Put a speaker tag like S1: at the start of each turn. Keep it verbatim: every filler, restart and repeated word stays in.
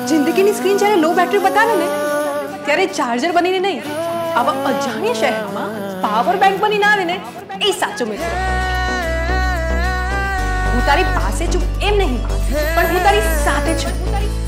S1: જિંદગીની સ્ક્રીન જ્યારે લો બેટરી બતાવે ને ત્યારે ચાર્જર બનીને નહીં, આવા અજાણ્યા શહેરમાં પાવર બેંક બનીને આવે ને એ સાચો મિત્ર. હું તારી પાસે છું એમ નહીં, પણ હું તારી સાથે છું.